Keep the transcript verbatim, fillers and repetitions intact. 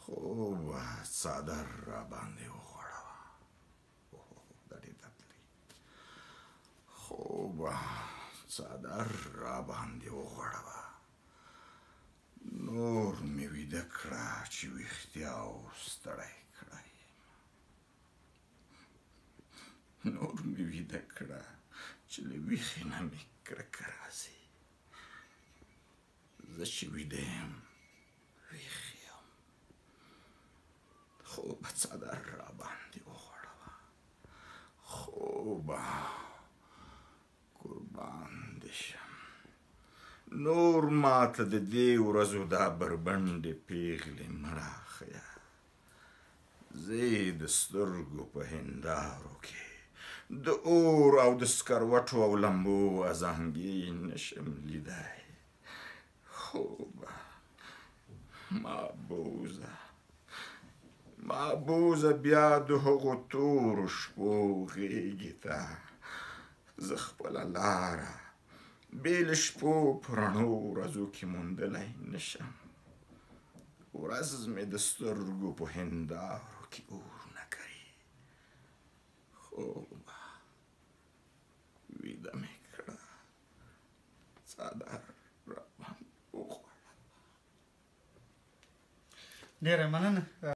خوب څادر را باندې وغوړوه. دا ډېر درد لري. خوب څادر را باندې وغوړوه. نور مې ویده کړه چې ویښتیاو ستړی کړی یم. نور مې ویده کړه چې له ویښې نه مې کرکه راځي. زه چې ویده یم ویښ یم. خوبه څادر را باندې وغوړوه. خوبه قربان دې شم. نور ماته د دې ورځو دا بربنډې پیغلې مه راښیه. زه یې د سترګو په هندارو کې د اور او د سکروټو او لمبو ازانګې نشم لیدی. خوبه محبوزه محبوزه بیا د هغو تورو شپو غېږې ته زه خپله لاره بې له شپو په رڼو ورځو کې موندلی نشم. ورځ مې د سترګو په هندارو کې اور نه کوي. خوبه ویده مې کړه. څادر را باندې وغوړوه. ډېره مننه.